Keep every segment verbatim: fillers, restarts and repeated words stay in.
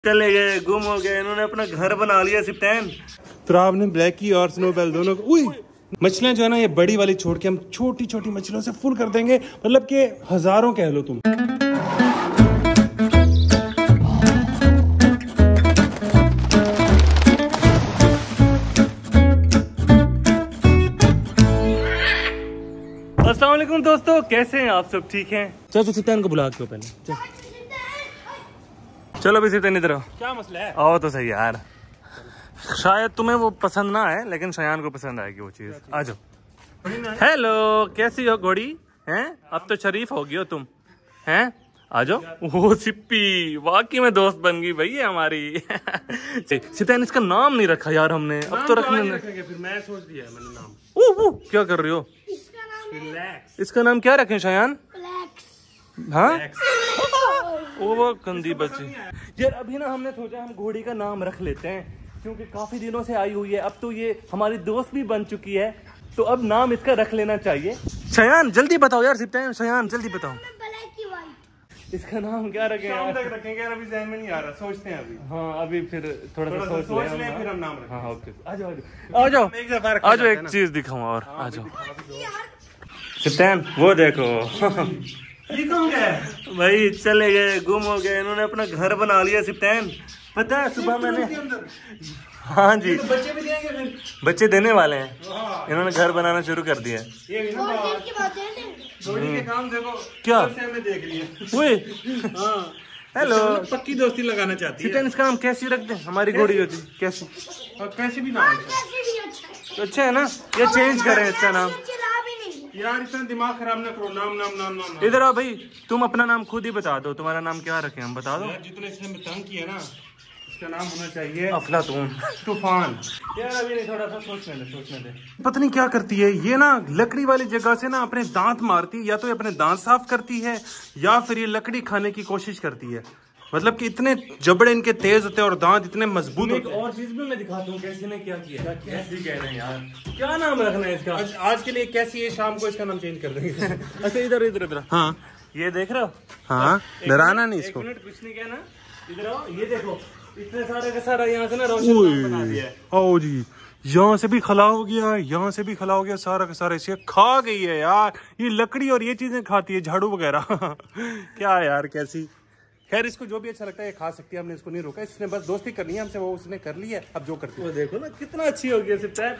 चले गए, गुम हो गए, इन्होंने अपना घर बना लिया सिप्टैन। तो आपने ब्लैकी और स्नोबेल दोनों को, उई मछलियां जो है ना ये बड़ी वाली छोड़ के हम छोटी छोटी मछलियों से फुल कर देंगे, मतलब कि हजारों कह लो तुम। अस्सलाम वालेकुम दोस्तों, कैसे हैं आप सब? ठीक हैं? चलो तो सिप्टैन को बुला के पहले चल। चलो अभी सिप्टैन इधर आओ। क्या मसला है? आओ तो सही यार, शायद तुम्हें वो पसंद ना आए लेकिन शयान को पसंद आएगी वो चीज। आ जाओ। हेलो, कैसी हो घोड़ी? हैं अब तो शरीफ हो गई हो तुम, हैं? आ जाओ। वो सिप्पी वाकई में दोस्त बन गई भाई ये हमारी। सिप्टैन इसका नाम नहीं रखा यार हमने, अब तो रखने ने। फिर मैं सोच लिया मैंने नाम। ओ, ओ, क्या कर रही हो? इसका नाम क्या रखें शयान? हाँ ओ वो गंदी बच्ची यार। अभी ना हमने सोचा हम घोड़ी का नाम रख लेते हैं क्योंकि काफी दिनों से आई हुई है, अब तो ये हमारी दोस्त भी बन चुकी है, तो अब नाम इसका रख लेना चाहिए। शयान जल्दी बताओ यार, सिप्टैन शयान जल्दी बताओ इसका नाम क्या रखें? शाम तक रखेंगे यार, अभी ज़हन में नहीं आ रहा, सोचते हैं अभी। हाँ अभी फिर थोड़ा सा सोच, सोच लें फिर हम नाम रखें। हाँ ओके, आ जाओ आ जाओ आ जाओ, एक चीज दिखाऊं और आ जाओ। सिप्टैन वो देखो ये कौन है भाई, चले गए, गुम हो गए, इन्होंने अपना घर बना लिया सिप्टैन। पता है सुबह मैंने, हाँ जी तो बच्चे भी देंगे फिर? बच्चे देने वाले हैं, इन्होंने घर बनाना शुरू कर दिया। ये भी ना घोड़ी के काम देखो क्या हमने देख लिया। ओए हाँ हेलो, पक्की दोस्ती लगाना चाहती है। सिप्टैन इसका नाम कैसी रख दे? हमारी घोड़ी होती कैसी? और कैसे भी नाम तो अच्छा है ना, ये चेंज करें इसका नाम। यार इतना दिमाग खराब ना करो, नाम नाम नाम नाम, नाम। इधर आओ भाई, तुम अपना नाम खुद ही बता दो, तुम्हारा नाम क्या रखें हम? बता दो। यार जितने इसने तंग किया ना, इसका नाम होना चाहिए अफलातून। तूफान। यार अभी नहीं, थोड़ा सा सोचने दे सोचने दे। पता नहीं क्या करती है ये ना, लकड़ी वाली जगह से ना अपने दांत मारती है, या तो ये अपने दांत साफ करती है या फिर ये लकड़ी खाने की कोशिश करती है। मतलब कि इतने जबड़े इनके तेज होते हैं और दांत इतने मजबूत होते हैं। और चीज भी मैं दिखाता हूँ कैसी ने क्या किया। कैसी कह रहे हैं यार, क्या नाम रखना है इसका? आज, आज के लिए कैसी है, शाम को इसका नाम चेंज कर देंगे। अच्छा इधर इधर इधर, हाँ ये देख रहे हो? हाँ डराना नहीं इसको। एक मिनट कुछ नहीं कहना, इधर आओ, ये देखो इतने सारे का सारा यहाँ से ना रोशन बना दिया है। आओ जी, यहाँ से भी खला हो गया, यहाँ से भी खला हो गया, सारा का सारा इसे खा गई है यार। ये लकड़ी और ये चीजें खाती है, झाड़ू वगैरह। क्या यार कैसी। खैर इसको जो भी अच्छा लगता है ये खा सकती है, हमने इसको नहीं रोका, इसने बस दोस्ती करनी है हमसे, वो उसने कर ली है, अब जो करती है। वो देखो ना कितना अच्छी हो गई सिप्टैन।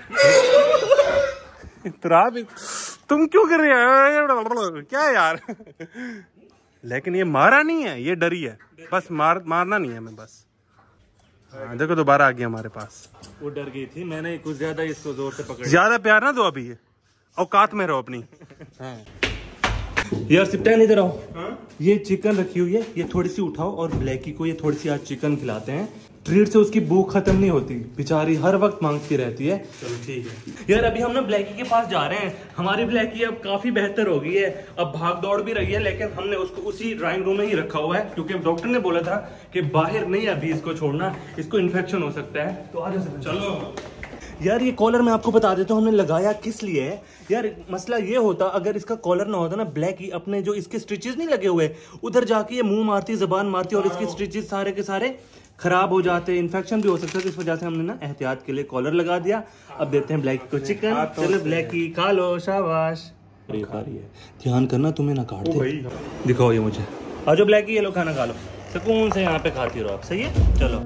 तुम क्यों कर रहे हो क्या यार? लेकिन ये मारा नहीं है, ये डरी है, बस मार मारना नहीं है हमें बस। हाँ, देखो दोबारा आ गया हमारे पास। वो डर गई थी, मैंने कुछ ज्यादा इसको जोर से पकड़ा। ज्यादा प्यार ना दो अभी, ये औकात में रहो अपनी। हाँ। यार सिप्टैन इधर आओ। हाँ? ये चिकन रखी हुई है, ये थोड़ी सी उठाओ और ब्लैकी को ये थोड़ी सी आज चिकन खिलाते हैं। ट्रीट से उसकी भूख खत्म नहीं होती, बेचारी हर वक्त मांगती रहती है। चलो ठीक है यार अभी हम ना ब्लैकी के पास जा रहे हैं, हमारी ब्लैकी अब काफी बेहतर हो गई है, अब भाग दौड़ भी रही है, लेकिन हमने उसको उसी ड्राइंग रूम में ही रखा हुआ है क्योंकि डॉक्टर ने बोला था कि बाहर नहीं अभी इसको छोड़ना, इसको इन्फेक्शन हो सकता है। तो आ जाओ चलो। यार ये कॉलर मैं आपको बता देता हूँ हमने लगाया किस लिए है। यार मसला ये होता, अगर इसका कॉलर ना होता ना, ब्लैकी अपने जो इसके स्टिचेस नहीं लगे हुए उधर जाके ये मुंह मारती, जबान मारती और इसके स्टिचेस सारे के सारे खराब हो जाते, इन्फेक्शन भी हो सकता है। तो इस वजह से हमने ना एहतियात के लिए कॉलर लगा दिया। अब देते हैं ब्लैकी को चिकन। चलो ब्लैकी खा लो, शाबाश। ध्यान करना तुम्हें ना काट दे। दिखाओ ये मुझे। आ जाओ ब्लैकी, ये लो खाना खा लो, सुकून से यहाँ पे खाती रहो आप। सही है चलो।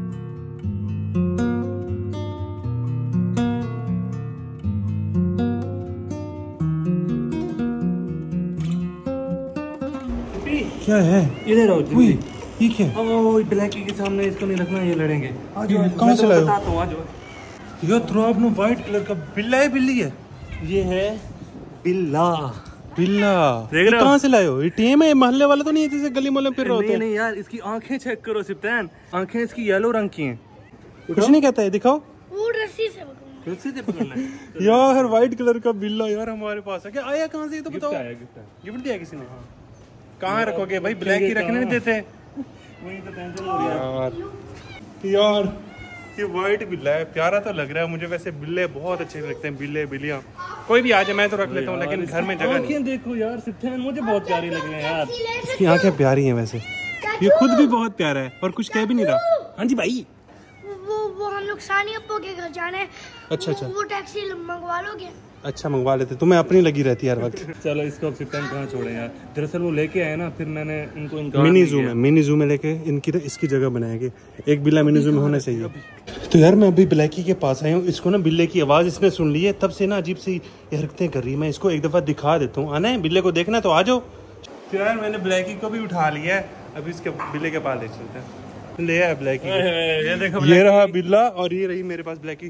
क्या है? इधर आओ जल्दी। ये क्या? ओह ब्लैकी के सामने इसको नहीं रखना, ये लड़ेंगे। आज कहाँ से लाए हो? बताता हूँ, आज ये तो आपने व्हाइट कलर का बिल्ला है, बिल्ली है? ये है बिल्ला। बिल्ला देख रहे हो? कहाँ से लाए हो? ये टीम है, महल्ले वाला तो नहीं है जैसे गली मोहल्ले में फिर रहे होते नहीं हैं? नहीं यार, इसकी आंखें चेक करो सिप्टैन, आंखें इसकी येलो रंग की हैं। कुछ नहीं कहता है, दिखाओ। रस्सी से पकड़ना। रस्सी से पकड़ना है। यार व्हाइट कलर का बिल्ला यार हमारे पास है। क्या आया कहाँ से, ये तो बताओ। गिफ्ट आया, गिफ्ट आया। गिफ्ट दिया किसी ने? कहाँ रखोगे भाई, ब्लैक ही रखने नहीं देते। वही तो टेंशन हो रही है यार यार ये व्हाइट बिल्ला है, प्यारा तो लग रहा है मुझे। वैसे बिल्ले बहुत अच्छे लगते हैं, बिल्ले बिल्लियाँ कोई भी आ जाए मैं तो रख लेता हूँ, लेकिन घर में जगह नहीं। देखो यार सिप्टैन, मुझे बहुत प्यारी लग रही है यार। इसकी आंखें प्यारी हैं वैसे। ये खुद भी बहुत प्यारा है और कुछ कह भी नहीं रहा। हाँ जी भाई। वो वो हम लोग सानी अप्पो के घर जाना है। अच्छा अच्छा। वो, वो टैक्सी मंगवा लोगे? अच्छा मंगवा लेते, तुम्हें अपनी लगी रहती है हर वक्त। चलो इसको अब सिप्तान कहाँ छोड़े यार। दरअसल वो लेके आए ना, फिर मैंने इनको इनका मिनी जू में मिनी जू में लेके इनकी तो इसकी जगह बनाएंगे। एक बिल्ला मिनी जू में होना चाहिए। तो यार मैं अभी ब्लैकी के पास आया हूँ। इसको ना बिल्ले की आवाज इसने सुन ली है, तब से ना अजीब सी हरकतें कर रही है। मैं इसको एक दफा दिखा देता हूँ। आना है बिल्ले को देखना तो आ जाओ। तो यार मैंने ब्लैकी को भी उठा लिया है, अभी इसके बिल्ले के पास ले चलते हैं। ले आया ब्लैकी। ये देखो, ये रहा बिल्ला और ये रही मेरे पास ब्लैकी।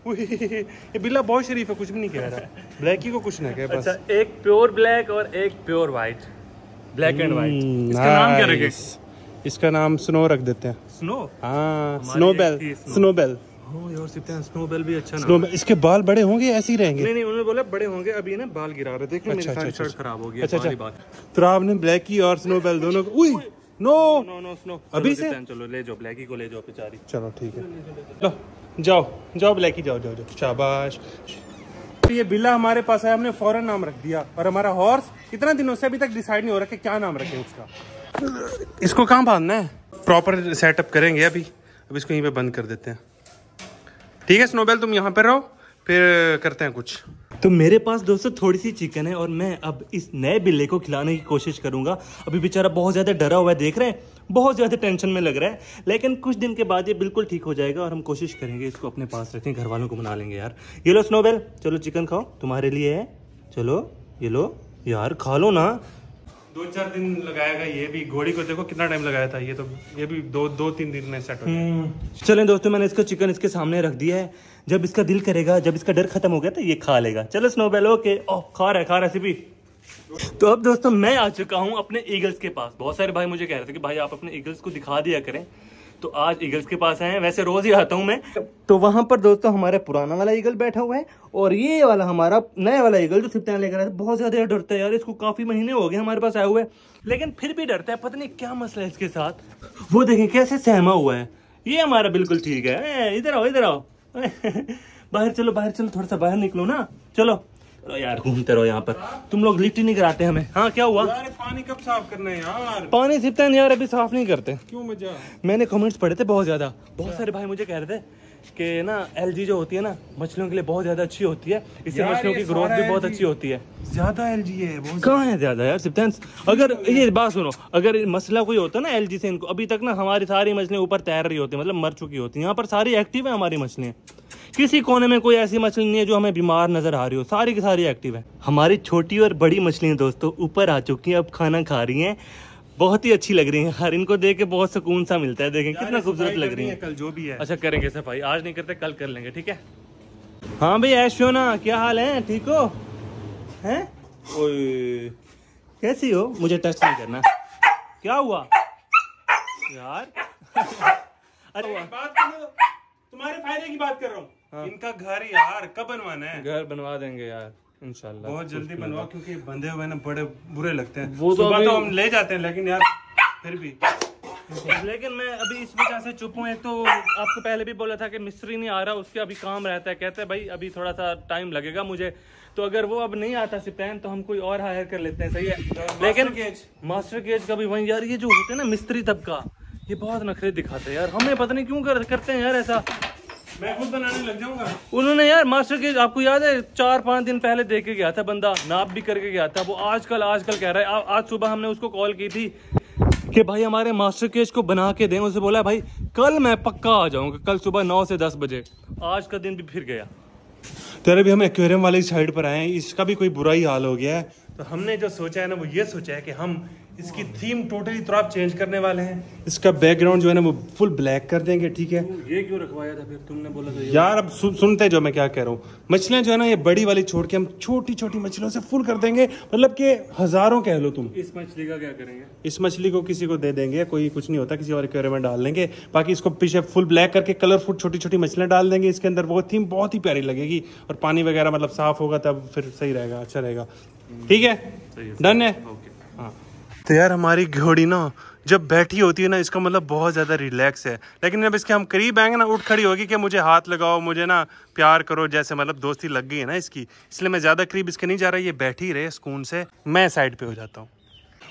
ये बिल्ला बहुत शरीफ है, कुछ भी नहीं कह रहा। ब्लैकी को कुछ ना कहे बस। अच्छा, एक प्योर ब्लैक और एक pure white, black and white. इसका नाम क्या रखे? इसका नाम स्नो रख देते हैं। स्नो? हाँ स्नोबेल। स्नोबेल। स्नोबेल भी अच्छा नाम। स्नोबेल। इसके बाल बड़े होंगे ऐसे ही रहेंगे? नहीं नहीं, उन्होंने बोला बड़े होंगे। अभी ना बाल गिरा रहे, देख लो मेरी सारी शर्ट खराब हो गई है। अच्छा अच्छा। तो आपने ब्लैकी और स्नोबेल दोनों को नो नो नो स्नो अभी से चलो ले जाओ, ब्लैकी को ले जाओ बेचारी। चलो ठीक है, लो जाओ जाओ ब्लैकी जाओ जाओ जाओ। शाबाश। ये बिल्ला हमारे पास है, हमने फौरन नाम रख दिया। और हमारा हॉर्स कितना दिनों से अभी तक डिसाइड नहीं हो रहा कि क्या नाम रखें उसका। इसको कहाँ बांधना है? प्रॉपर सेटअप करेंगे अभी। अब इसको यहीं पे बंद कर देते हैं। ठीक है स्नोबेल, तुम यहाँ पे रहो, फिर करते हैं कुछ। तो मेरे पास दोस्तों थोड़ी सी चिकन है और मैं अब इस नए बिल्ले को खिलाने की कोशिश करूंगा। अभी बेचारा बहुत ज्यादा डरा हुआ है, देख रहे हैं, बहुत ज्यादा टेंशन में लग रहा है। लेकिन कुछ दिन के बाद ये बिल्कुल ठीक हो जाएगा और हम कोशिश करेंगे इसको अपने पास रखें, घर वालों को मना लेंगे। यार ये लो स्नोबेल, चलो चिकन खाओ, तुम्हारे लिए है। चलो ये लो यार, खा लो ना। दो चार दिन लगाएगा ये भी। घोड़ी को देखो कितना टाइम लगाया था, ये तो ये भी दो दो तीन दिन में सेट हो जाएगा। चलें दोस्तों, मैंने इसका चिकन इसके सामने रख दिया है। जब इसका दिल करेगा, जब इसका डर खत्म हो गया तो ये खा लेगा। चलो स्नोबेल, ओके। ओह खा रहा है, खा रहा है सिपी। तो अब दोस्तों मैं आ चुका हूँ अपने ईगल्स के पास। बहुत सारे भाई मुझे कह रहे थे कि भाई आप अपने ईगल्स को दिखा दिया करें, तो आज ईगल्स के पास आए हैं। वैसे रोज ही आता हूँ मैं। तो वहां पर दोस्तों हमारा पुराना वाला ईगल बैठा हुआ है और ये वाला हमारा नया वाला ईगल जो सिप्तान लेकर आया था। बहुत ज्यादा डरता है यार, इसको काफी महीने हो गए हमारे पास आए हुए, लेकिन फिर भी डरता है। पता नहीं क्या मसला है इसके साथ। वो देखें कैसे सहमा हुआ है। ये हमारा बिल्कुल ठीक है। इधर आओ इधर आओ। बाहर चलो बाहर चलो, थोड़ा सा बाहर निकलो ना। चलो चलो यार, घूमते रहो यहाँ पर। तुम लोग लिफ्ट ही नहीं कराते हमें। हाँ क्या हुआ? यार पानी कब साफ करना है यार? पानी सिप्तान यार अभी साफ नहीं करते। क्यों मजा? मैंने कमेंट्स पढ़े थे बहुत ज्यादा। बहुत सारे भाई मुझे कह रहे थे कि ना एलजी जो होती है ना मछलियों के लिए बहुत ज्यादा अच्छी होती है, इससे मछलियों की ग्रोथ भी बहुत अच्छी होती है। ज्यादा एलजी है? कहाँ है ज्यादा यार सिप्तान? अगर ये बात सुनो, अगर मसला कोई होता ना एलजी से, इनको अभी तक ना हमारी सारी मछलियां ऊपर तैर रही होती है, मतलब मर चुकी होती है। यहाँ पर सारी एक्टिव है हमारी मछलियां। किसी कोने में कोई ऐसी मछली नहीं है जो हमें बीमार नजर आ रही हो, सारी की सारी एक्टिव है। हमारी छोटी और बड़ी मछलियां दोस्तों ऊपर आ चुकी हैं, अब खाना खा रही हैं। बहुत ही अच्छी लग रही है यार, इनको देख के बहुत सुकून सा मिलता है। देखें कितना खूबसूरत लग रही है। कल जो भी है। अच्छा करेंगे सफाई, आज नहीं करते कल कर लेंगे, ठीक है? हाँ भाई ऐशो ना, क्या हाल है? ठीक हो? हैं? ओए कैसी हो? मुझे टच नहीं करना। क्या हुआ यार? अरे बात करो, तुम्हारे फायदे की बात कर रहा हूँ। हाँ। इनका घर यार कब बनवाना है? घर बनवा देंगे यार इंशाल्लाह, बहुत जल्दी बनवाओ, क्योंकि बंधे हुए ना बड़े बुरे लगते हैं। वो तो सुबह अभी... तो हम ले जाते हैं, लेकिन यार फिर भी लेकिन मैं अभी इस वजह से चुप हूँ। एक तो आपको पहले भी बोला था कि मिस्त्री नहीं आ रहा, उसके अभी काम रहता है। कहते हैं भाई अभी थोड़ा सा टाइम लगेगा मुझे, तो अगर वो अब नहीं आता सिप्तान तो हम कोई और हायर कर लेते हैं, सही है? तो लेकिन मास्टर केज का भी वही यार, ये जो होते हैं ना मिस्त्री तबका, ये बहुत नखरे दिखाते हैं यार। हमें पता नहीं क्यों कर, करते हैं यार ऐसा। मैं खुद बनाने लग जाऊंगा। उन्होंने यार मास्टर केज, आपको याद है चार पांच दिन पहले देख के गया था बंदा, नाप भी करके गया था। वो आजकल आजकल कह रहा है। आज सुबह हमने उसको कॉल की थी कि भाई हमारे मास्टर केज को बना के दें। उससे बोला भाई कल मैं पक्का आ जाऊंगा, कल सुबह नौ से दस बजे। आज का दिन भी फिर गया। तो अभी हम एक्वेरियम वाली साइड पर आए हैं, इसका भी कोई बुरा ही हाल हो गया है। तो हमने जो सोचा है ना वो ये सोचा है कि हम इसकी थीम टोटली तो आप चेंज करने वाले हैं। इसका बैकग्राउंड जो है ना वो फुल ब्लैक कर देंगे, ठीक है? ये क्यों रखवाया था फिर? तुमने बोला था यार अब सु, सुनते जो मैं क्या कह रहा हूँ। मछलियां जो है ना ये बड़ी वाली छोड़ के हम छोटी छोटी मछलियों से फुल कर देंगे, मतलब कि हजारों कह लो तुम। इस मछली का क्या करेंगे? इस मछली को किसी को दे देंगे, कोई कुछ नहीं होता, किसी और एक्वेरियम में डाल देंगे। बाकी इसको पीछे फुल ब्लैक करके कलरफुल छोटी छोटी मछलियां डाल देंगे इसके अंदर। वो थीम बहुत ही प्यारी लगेगी और पानी वगैरह मतलब साफ होगा तब फिर सही रहेगा, अच्छा रहेगा। ठीक है, डन है? हाँ। तो यार हमारी घोड़ी ना जब बैठी होती है ना, इसका मतलब बहुत ज़्यादा रिलैक्स है। लेकिन जब इसके हम करीब आएंगे ना, उठ खड़ी होगी कि मुझे हाथ लगाओ, मुझे ना प्यार करो, जैसे मतलब दोस्ती लग गई है ना इसकी। इसलिए मैं ज़्यादा करीब इसके नहीं जा रहा, ये बैठी रहे सुकून से, मैं साइड पे हो जाता हूँ।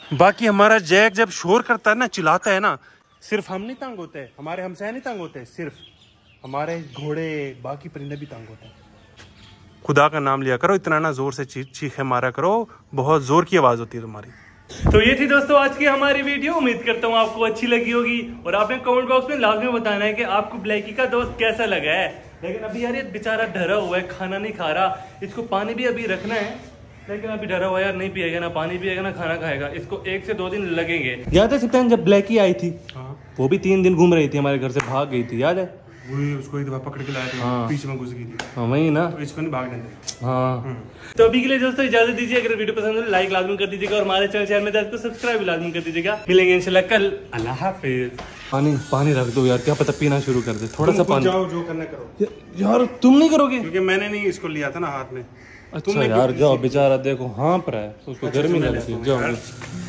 बाकी हमारा जैक जब शोर करता है ना, चिल्लाता है ना, सिर्फ हम नहीं तंग होते, हमारे हमसाए नहीं तंग होते, सिर्फ हमारे घोड़े बाकी परिंदे भी तंग होते हैं। खुदा का नाम लिया करो, इतना ना जोर से चीख चीखे मारा करो, बहुत जोर की आवाज होती है तुम्हारी। तो ये थी दोस्तों आज की हमारी वीडियो। उम्मीद करता हूँ आपको अच्छी लगी होगी और आपने कमेंट बॉक्स में लाजमी बताना है कि आपको ब्लैकी का दोस्त कैसा लगा है। लेकिन अभी यार ये बेचारा डरा हुआ है, खाना नहीं खा रहा, इसको पानी भी अभी रखना है, लेकिन अभी डरा हुआ यार, नहीं पिएगा, ना पानी पिएगा ना खाना खाएगा, इसको एक से दो दिन लगेंगे। याद है सिप्तान जब ब्लैकी आई थी, हाँ। वो भी तीन दिन घूम रही थी, हमारे घर से भाग गई थी, याद है? वही उसको एक दफा पकड़ के लाया था, हाँ। पीछे में घुस गई थी, हाँ वही ना, तो इसको नहीं भागने दे। हाँ तो अभी के लिए दोस्तों इजाजत दीजिए। अगर वीडियो पसंद हो लाइक लाजमी कर दीजिएगा और हमारे चैनल चैनल में को सब्सक्राइब लाजमी कर दीजिएगा। मिलेंगे इंशाल्लाह कल। अल्लाह हाफिज। पानी पानी रख दो यार, क्या पता पीना शुरू कर दे थोड़ा सा पानी। जाओ जो करना करो यार, तुम नहीं करोगे क्योंकि मैंने नहीं इसको लिया था ना हाथ में। अच्छा यार जाओ, बेचारा देखो हाँप रहा है, उसको गर्मी लगती है, जाओ।